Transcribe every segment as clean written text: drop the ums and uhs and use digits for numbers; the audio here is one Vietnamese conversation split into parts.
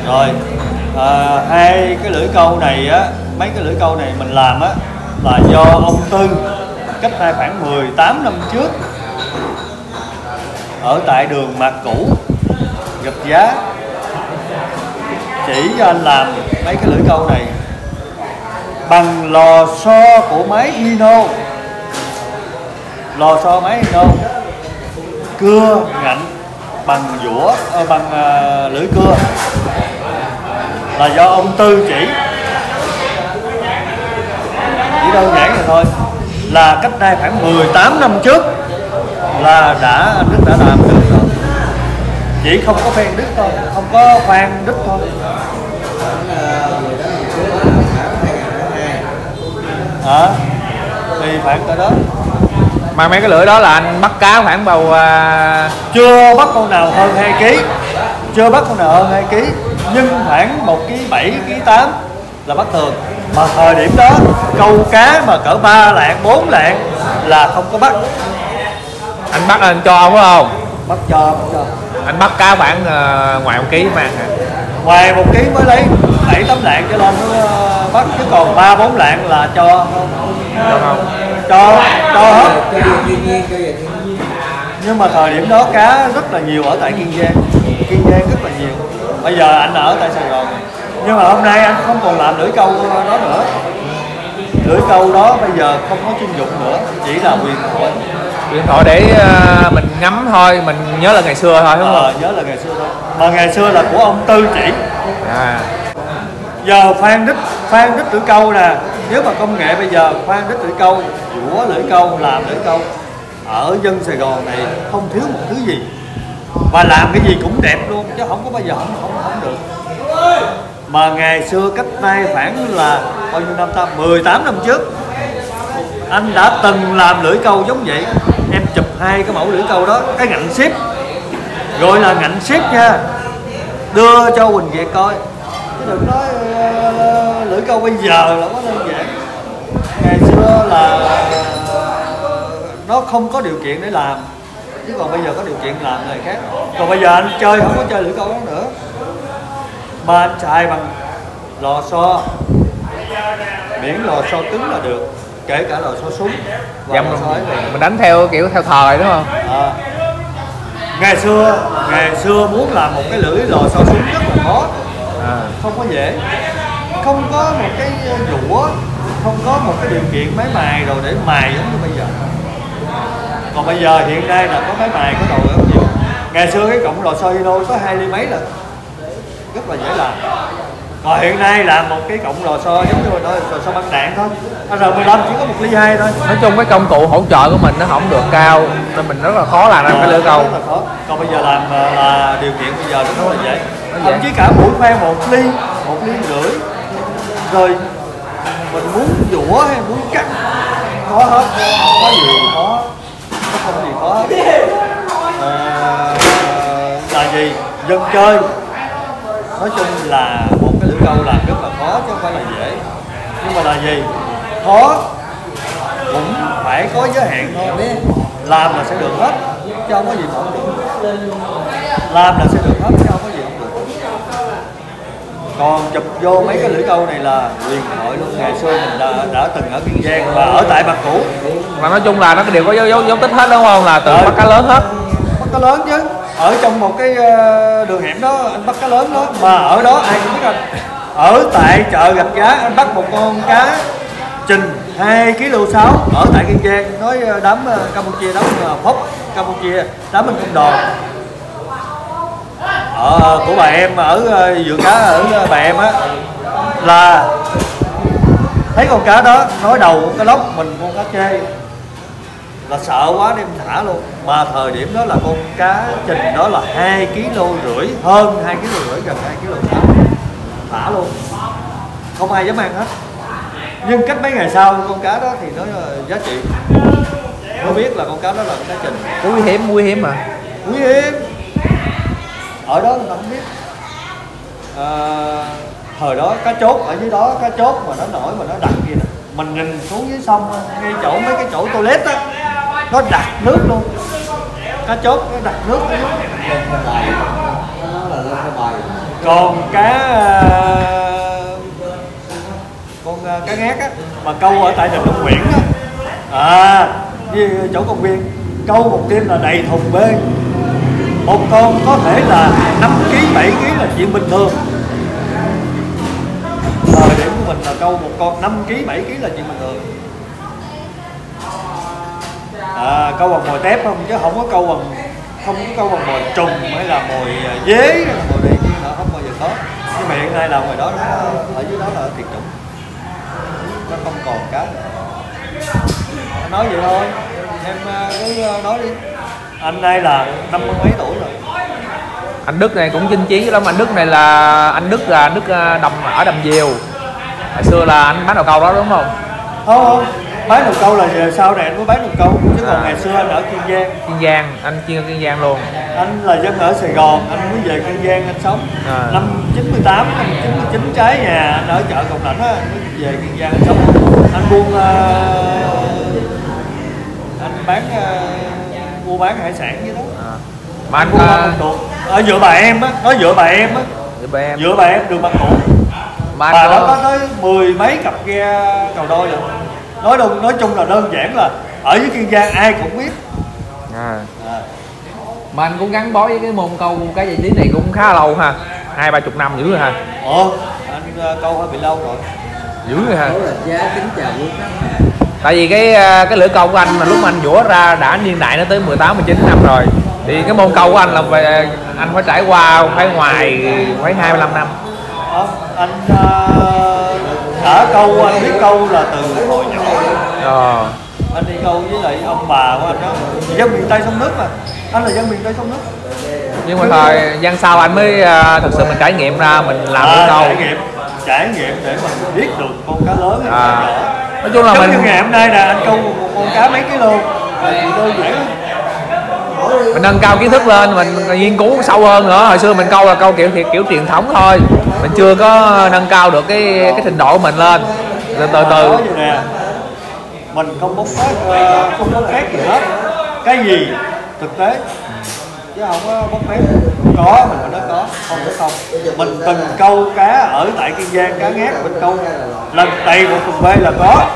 Rồi hai cái lưỡi câu này á, mấy cái lưỡi câu này mình làm á là do ông Tư cách đây khoảng 18 năm trước ở tại đường Mạc Cũ, Rạch Giá, chỉ cho anh làm mấy cái lưỡi câu này bằng lò xo của máy Hino. Lò xo máy Hino cưa ngạnh bằng dũa, bằng lưỡi cưa là do ông Tư chỉ đơn giản vậy thôi. Là cách đây khoảng 18 năm trước là anh Đức đã làm được rồi, chỉ không có phen đứt thôi, không có khoan đứt thôi. Thì khoảng tới đó. Mà mấy cái lưỡi đó là anh bắt cá khoảng bao chưa bắt con nào hơn 2 kg, chưa bắt con nào hơn 2 kg, nhưng khoảng 1 kg 7, kg 8 là bắt thường. Mà thời điểm đó câu cá mà cỡ 3 lạng 4 lạng là không có bắt. Anh bắt anh cho không phải không? Bắt cho. Anh bắt cá khoảng ngoài 1 kg mà. Ngoài 1 kg mới lấy 7, 8 lạng cho lên nó bắt, chứ còn 3, 4 lạng là cho không? Cho hết. Nhưng mà thời điểm đó cá rất là nhiều ở tại Kiên Giang rất là nhiều. Bây giờ anh ở tại Sài Gòn, nhưng mà hôm nay anh không còn làm lưỡi câu đó nữa. Lưỡi câu đó bây giờ không có chuyên dụng nữa, chỉ là huyền thoại để mình ngắm thôi, mình nhớ là ngày xưa thôi, đúng không? Nhớ là ngày xưa thôi, mà ngày xưa là của ông Tư chỉ. Giờ khoan đít lưỡi câu nè, nếu mà công nghệ bây giờ khoan đít lưỡi câu, dũa lưỡi câu, làm lưỡi câu ở dân Sài Gòn này không thiếu một thứ gì, và làm cái gì cũng đẹp luôn, chứ không có bao giờ không được. Mà ngày xưa cách nay khoảng là bao nhiêu năm ta, 18 năm trước anh đã từng làm lưỡi câu giống vậy. Em chụp 2 cái mẫu lưỡi câu đó, cái ngạnh xếp, gọi là ngạnh xếp nha, đưa cho Quỳnh Việt coi, chứ đừng nói lưỡi câu bây giờ là quá đơn giản. Ngày xưa là nó không có điều kiện để làm, chứ còn bây giờ có điều kiện làm này khác. Còn bây giờ anh chơi không có chơi lưỡi câu đó nữa, mà anh xài bằng lò xo, miễn lò xo cứng là được, kể cả lò xo súng. Dạ, mình đánh theo kiểu theo thời đúng không? Ngày xưa muốn làm một cái lưỡi lò xo súng rất là khó, không có dễ, không có một cái dũa, không có một cái điều kiện máy mài rồi để mài giống như bây giờ. Còn bây giờ hiện nay là có máy mài, có đồ rất nhiều. Ngày xưa cái cọng lò xo Hino có 2 ly mấy là rất là dễ làm. Còn hiện nay làm một cái cọng lò xo giống như nói lò xo băng đạn thôi, R15 chỉ có 1 ly 2 thôi. Nói chung cái công cụ hỗ trợ của mình nó không được cao nên mình rất là khó làm ra cái lưỡi câu. Còn bây giờ làm là điều kiện bây giờ nó rất là dễ. Thậm chí cả mũi khoan 1 ly, 1 ly rưỡi. Rồi mình muốn dũa hay muốn cắt khó hết, không có gì khó, không có gì khó hết. Là gì? Dân chơi. Nói chung là một cái lưỡi câu làm rất là khó chứ không phải là dễ. Nhưng mà là gì? Khó cũng phải có giới hạn thôi. Làm là sẽ được hết, chứ không có gì mà không được. Làm là sẽ được hết, chứ không có gì không được. Còn chụp vô mấy cái lưỡi câu này là huyền thoại luôn. Ngày xưa mình đã từng ở Kiên Giang và ở tại Mạc Cũ. Và nói chung là nó đều có dấu tích hết đúng không? Là từ bắt cá lớn hết. Bắt cá lớn chứ. Ở trong một cái đường hẻm đó anh bắt cá lớn đó, mà ở đó ai cũng biết anh. Ở tại chợ Rạch Giá anh bắt một con cá trình 2,6 kg ở tại Kiên Giang, nói đám Campuchia, đám Phốc Campuchia, đám bên Công Đòn. Của bà em ở vựa cá ở bà em á, là thấy con cá đó, nói đầu con cá lóc, mình con cá chê, là sợ quá đem thả luôn. Mà thời điểm đó là con cá trình đó là 2,5 kg, hơn 2,5 kg, gần 2,6 kg, thả luôn, không ai dám ăn hết. Nhưng cách mấy ngày sau con cá đó thì nó giá trị, nó biết là con cá đó là con cá trình. Nguy hiểm mà. Nguy hiểm. Ở đó người ta không biết. Thời đó cá chốt ở dưới đó, cá chốt mà nó nổi mà nó đặt gì nè, mình nhìn xuống dưới sông ngay chỗ mấy cái chỗ toilet á, nó đặt nước luôn. Cá chốt nó đặt nước ở dưới. Còn cá ngát á mà câu ở tại Đình Long Nguyễn á, như chỗ công viên, câu một đêm là đầy thùng bê. Một con có thể là 5 kg 7 kg là chuyện bình thường. Thời điểm của mình là câu một con 5 kg 7 kg là chuyện bình thường. Câu bằng mồi tép không, chứ không có câu bằng mồi trùng hay là mồi dế hay là mồi này kia nữa, không bao giờ có. Nhưng mà hiện nay là ngoài đó ở dưới đó là tuyệt chủng, nó không còn cá nữa. Nói vậy thôi, em cứ nói đi. Anh đây là 50 mấy tuổi rồi. Anh Đức này cũng chinh chiến lắm. Anh Đức này là anh Đức Đầm ở Đầm Diều. Hồi xưa là anh bán đầu câu đó đúng không? Không, bán đầu câu là sau này anh mới bán đầu câu, chứ còn ngày xưa anh ở Kiên Giang. Kiên Giang, anh chuyên Kiên Giang luôn. Anh là dân ở Sài Gòn, anh mới về Kiên Giang anh sống. Năm 98, năm 99 trái nhà anh ở chợ Cộng Lãnh á, anh mới về Kiên Giang anh sống. Anh buôn anh bán mua bán hải sản với đó. Mà anh ở dựa bà em á, nói dựa bà em á. Dựa bà em đường Bằng Củ. Bà đó có tới 10 mấy cặp ghe cầu đôi rồi. Nói chung là đơn giản là ở dưới Kiên Giang ai cũng biết. Mà anh cũng gắn bó với cái môn câu cá giải trí này cũng khá lâu ha, 20-30 năm dữ rồi ha. Anh câu hơi bị lâu rồi. Dữ rồi ha. Tại vì cái lưỡi câu của anh mà lúc anh vũa ra đã niên đại nó tới 18-19 năm rồi. Thì cái môn câu của anh là về anh phải trải qua phải 25 năm. Anh đã câu, anh biết câu là từ hồi nhỏ. Anh đi câu với lại ông bà của anh đó, dân miền Tây sông nước mà. Anh là dân miền Tây sông nước. Nhưng mà thời gian sau anh mới thật sự mình trải nghiệm ra mình làm lưỡi câu. Trải nghiệm để mình biết được con cá lớn hay con cá nhỏ. Nói chung là giống như ngày hôm nay nè, anh câu một con cá mấy kg đơn giản. Mình nâng cao kiến thức lên, mình nghiên cứu sâu hơn nữa. Hồi xưa mình câu là câu kiểu truyền thống thôi, mình chưa có nâng cao được cái trình độ của mình lên. Từ từ mình không bốc phét gì hết, cái gì thực tế chứ không có bốc phét. Có mình phải nói có, không phải không. Mình từng câu cá ở tại Kiên Giang, cá ngát mình câu lần đầy một thùng bê là có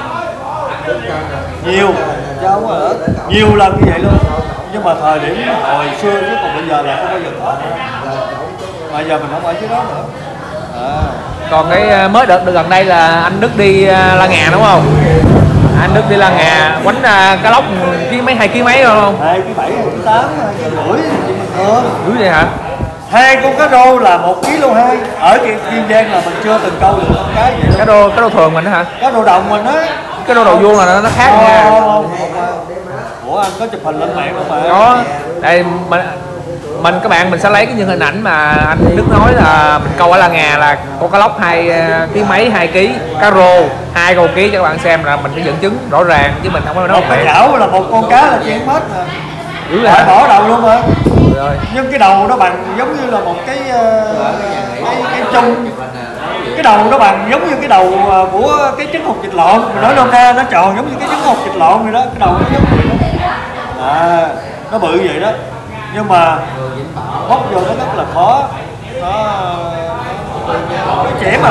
nhiều, chứ không có nhiều lần như vậy luôn. Nhưng mà thời điểm hồi xưa chứ còn bây giờ là không bao giờ có. Bây giờ mình không ở dưới đó nữa. Còn cái mới đợt gần đây là anh Đức đi La Ngà đúng không? Anh Đức đi La Ngà quánh cá lóc ký mấy 2 kg mấy không? 2 kg 7, 2 kg 8, 2 kg rưỡi dữ vậy hả? 2 con cá rô là 1 kg 2. Ở Kiên Giang là mình chưa từng câu được con cá vậy. Cá rô thường mình đó hả? Cá rô đồng mình á. Cái rô đầu vuông là nó khác nha. Ủa anh có chụp hình lên mạng không mà? Có. Đây mình các bạn mình sẽ lấy những hình ảnh mà anh Đức nói là mình câu ở La Ngà là con cá lóc 2 kg mấy 2 kg, cá rô 2 kg cho các bạn xem là mình sẽ dẫn chứng rõ ràng chứ mình không có nói một cái chảo là một con cá là chuyện hết mà. Phải bỏ đầu luôn hả? Rồi. Nhưng cái đầu nó bằng giống như là một cái chung. Cái đầu nó bằng giống như cái đầu của cái trứng hột vịt lộn. Mình nói nôm na nó tròn giống như cái trứng hột vịt lộn vậy đó. Cái đầu nó giống vậy đó. Nó bự vậy đó. Nhưng mà bóc vô nó rất là khó. Nó chém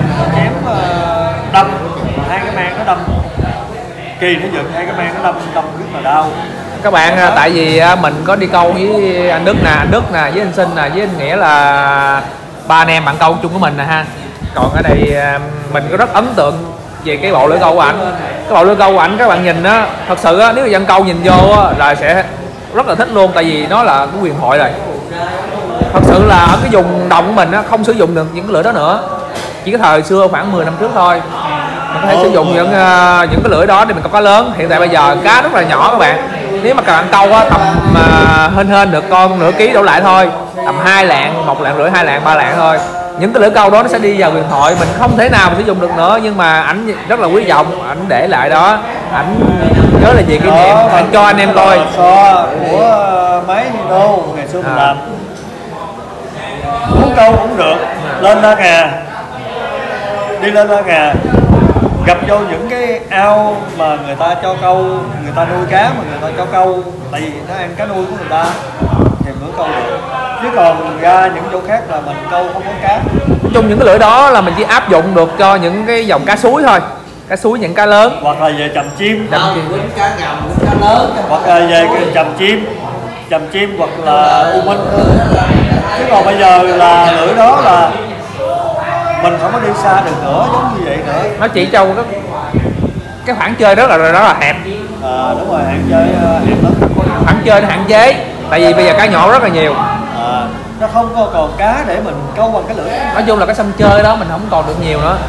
đâm 2 cái mang nó đâm. Kỳ nó giật 2 cái mang nó đâm rất là đau. Các bạn tại vì mình có đi câu với anh Đức nè, với anh Sinh nè, với anh Nghĩa là 3 anh em bạn câu chung của mình nè ha. Còn ở đây mình có rất ấn tượng về cái bộ lưỡi câu của ảnh. Cái bộ lưỡi câu của ảnh các bạn nhìn á, thật sự á, nếu mà dân câu nhìn vô á, là sẽ rất là thích luôn, tại vì nó là cái huyền thoại rồi. Thật sự là ở cái vùng đồng của mình á, không sử dụng được những cái lưỡi đó nữa, chỉ có thời xưa khoảng 10 năm trước thôi mình có thể sử dụng những cái lưỡi đó để mình câu cá lớn. Hiện tại bây giờ cá rất là nhỏ các bạn, nếu mà các bạn câu á, tầm hên được con nửa ký đổ lại thôi, tầm 2 lạng, 1 lạng rưỡi, 2 lạng, 3 lạng thôi. Những cái lưỡi câu đó nó sẽ đi vào huyền thoại, mình không thể nào mà sử dụng được nữa, nhưng mà ảnh rất là quý trọng, ảnh để lại đó, ảnh nhớ là gì kỷ niệm, ảnh cho anh em coi. Của máy Hino ngày xưa mình làm, muốn câu cũng được, lên La Ngà, đi lên La Ngà gặp vô những cái ao mà người ta cho câu, người ta nuôi cá mà người ta cho câu, tại vì nó ăn cá nuôi của người ta thì mới câu được. chứ còn ra những chỗ khác là mình câu không có cá. Nói chung những cái lưỡi đó là mình chỉ áp dụng được cho những cái dòng cá suối thôi, cá suối, những cá lớn, hoặc là về chầm chim, quýnh cá ngầm, quýnh cá lớn, hoặc là về chầm chim hoặc là u minh. Chứ còn bây giờ là lưỡi đó là mình không có đi xa được nữa, giống như vậy nữa. nó chỉ cho cái khoảng chơi rất là hẹp. Đúng rồi, hạn chơi hẹp lắm. Khoảng chơi nó hạn chế, tại vì bây giờ cá nhỏ rất là nhiều. Nó không có còn cá để mình câu bằng cái lưỡi. Nói chung là cái sân chơi đó mình không còn được nhiều nữa.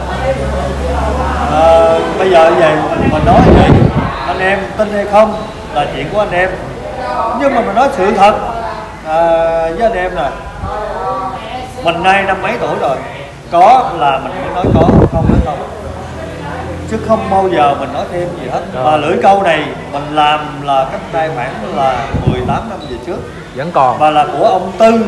Bây giờ về mình nói vậy, anh em tin hay không là chuyện của anh em, nhưng mà mình nói sự thật với anh em nè, mình nay năm mấy tuổi rồi, có là mình mới nói có, không nói không, chứ không bao giờ mình nói thêm gì hết. Mà lưỡi câu này mình làm là cách đây khoảng là 18 năm về trước, Vẫn còn. và là của ông Tư,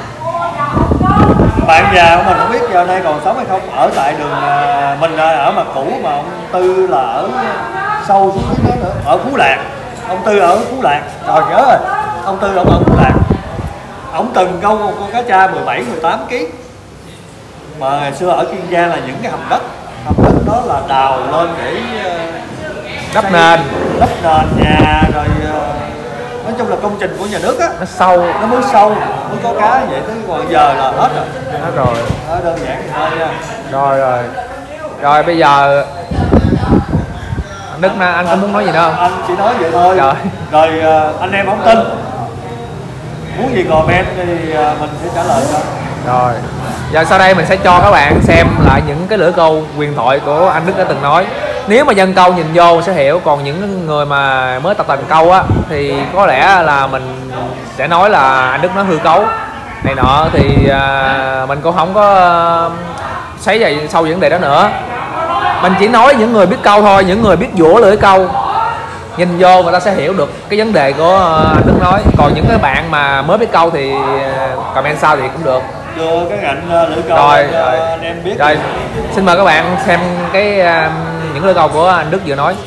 bạn già của mình, không biết giờ nay còn sống hay không, ở tại đường mình ở mặt cũ, mà ông Tư là ở sâu xuống dưới đó nữa, ở Phú Lạc. Ông Tư ở Phú Lạc, rồi nhớ rồi, ông Tư ông ở Phú Lạc, ông từng câu một con cá tra 17-18 kg. Mà ngày xưa ở Kiên Giang là những cái hầm đất đó là đào lên để Đắp nền nhà, rồi nói chung là công trình của nhà nước á, nó sâu, nó mới sâu mới có cá vậy. Tới còn giờ là hết rồi. Đó, đơn giản vậy thôi nha. Rồi bây giờ anh Đức, anh có muốn nói gì nữa không? Anh chỉ nói vậy thôi. Rồi anh em không tin, muốn gì comment thì mình sẽ trả lời cho. Rồi giờ sau đây mình sẽ cho các bạn xem lại những cái lưỡi câu huyền thoại của anh Đức đã từng nói. Nếu mà dân câu nhìn vô sẽ hiểu, còn những người mà mới tập tành câu á thì có lẽ là mình sẽ nói là anh Đức nó hư cấu này nọ, thì mình cũng không có xoáy vào sâu vấn đề đó nữa. Mình chỉ nói những người biết câu thôi, những người biết vỗ lưỡi câu nhìn vô người ta sẽ hiểu được cái vấn đề của anh Đức nói. Còn những cái bạn mà mới biết câu thì comment sau thì cũng được. Đưa cái ngạnh lưỡi câu Rồi, anh em biết. Rồi, xin mời các bạn xem cái những lưỡi câu của anh Đức vừa nói.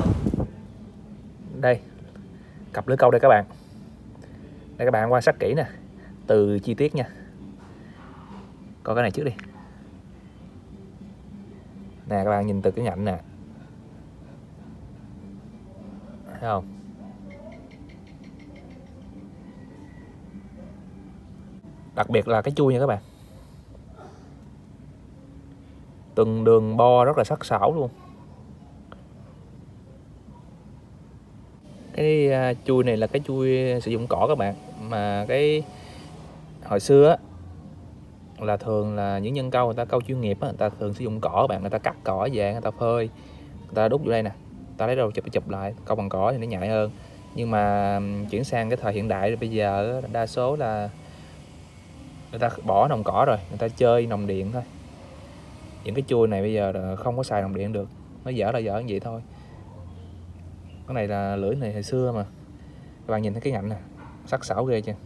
Đây, cặp lưỡi câu đây các bạn. Đây các bạn quan sát kỹ nè, từ chi tiết nha. Coi cái này trước đi. Nè các bạn nhìn từ cái ngạnh nè, thấy không? Đặc biệt là cái chui nha các bạn, từng đường bo rất là sắc sảo luôn. Cái chui này là cái chui sử dụng cỏ các bạn, mà cái hồi xưa á, là thường là những nhân câu người ta câu chuyên nghiệp á, người ta thường sử dụng cỏ các bạn, người ta cắt cỏ về, người ta phơi, người ta đút vô đây nè, người ta lấy đâu chụp lại, câu bằng cỏ thì nó nhạy hơn. Nhưng mà chuyển sang cái thời hiện đại bây giờ đa số là người ta bỏ nòng cỏ rồi, người ta chơi nòng điện thôi. Những cái chui này bây giờ là không có xài nòng điện được, nó dở là dở như vậy thôi. Cái này là lưỡi này hồi xưa mà các bạn nhìn thấy cái ngạnh nè, sắc sảo ghê chưa.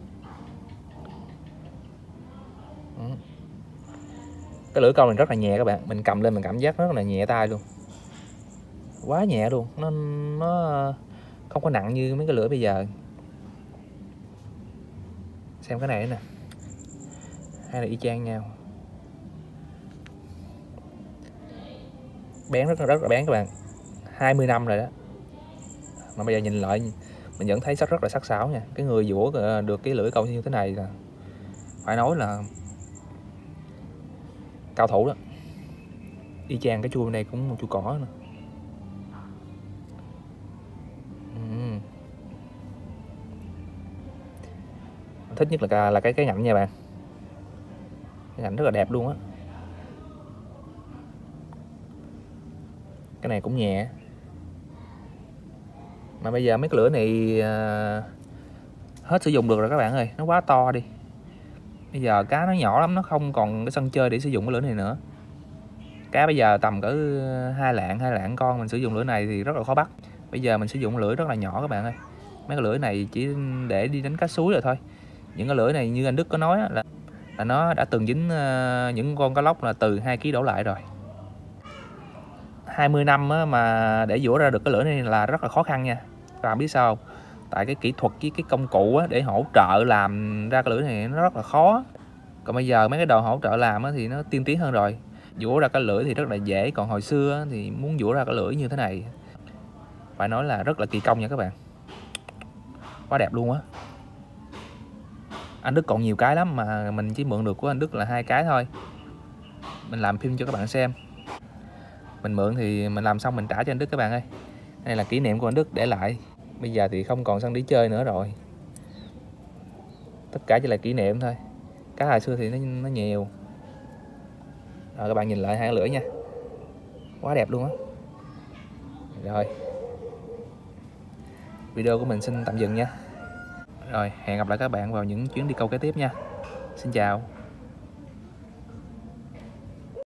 Cái lưỡi câu này rất là nhẹ các bạn, mình cầm lên mình cảm giác rất là nhẹ tay luôn, quá nhẹ luôn, nó không có nặng như mấy cái lưỡi bây giờ. Xem cái này nè, hay là y chang nhau, bén rất là bén các bạn, 20 năm rồi đó, mà bây giờ nhìn lại mình vẫn thấy rất là sắc sảo nha. Cái người vỗ được cái lưỡi câu như thế này là phải nói là cao thủ đó. Y chang cái chui bên đây cũng một chui cỏ nữa. Thích nhất là cái ngạnh nha bạn, cái ngạnh rất là đẹp luôn á. Cái này cũng nhẹ, mà bây giờ mấy cái lưỡi này hết sử dụng được rồi các bạn ơi, nó quá to đi. Bây giờ cá nó nhỏ lắm, nó không còn cái sân chơi để sử dụng cái lưỡi này nữa. Cá bây giờ tầm cỡ 2 lạng con, mình sử dụng lưỡi này thì rất là khó bắt. Bây giờ mình sử dụng lưỡi rất là nhỏ các bạn ơi. Mấy cái lưỡi này chỉ để đi đánh cá suối rồi thôi. Những cái lưỡi này như anh Đức có nói là nó đã từng dính những con cá lóc là từ 2 kg đổ lại rồi. 20 năm mà để vỗ ra được cái lưỡi này là rất là khó khăn nha. Các bạn biết sao không? Tại cái kỹ thuật với cái công cụ á, để hỗ trợ làm ra cái lưỡi này nó rất là khó. Còn bây giờ mấy cái đồ hỗ trợ làm á, thì nó tiên tiến hơn rồi. Dũa ra cái lưỡi thì rất là dễ. Còn hồi xưa á, thì muốn dũa ra cái lưỡi như thế này phải nói là rất là kỳ công nha các bạn. Quá đẹp luôn á. Anh Đức còn nhiều cái lắm mà mình chỉ mượn được của anh Đức là 2 cái thôi. Mình làm phim cho các bạn xem. Mình mượn thì mình làm xong mình trả cho anh Đức các bạn ơi. Đây là kỷ niệm của anh Đức để lại. Bây giờ thì không còn sân đi chơi nữa rồi. Tất cả chỉ là kỷ niệm thôi. Cái hồi xưa thì nó nhiều. Rồi các bạn nhìn lại 2 cái lưỡi nha. Quá đẹp luôn á. Rồi. Video của mình xin tạm dừng nha. Rồi hẹn gặp lại các bạn vào những chuyến đi câu kế tiếp nha. Xin chào.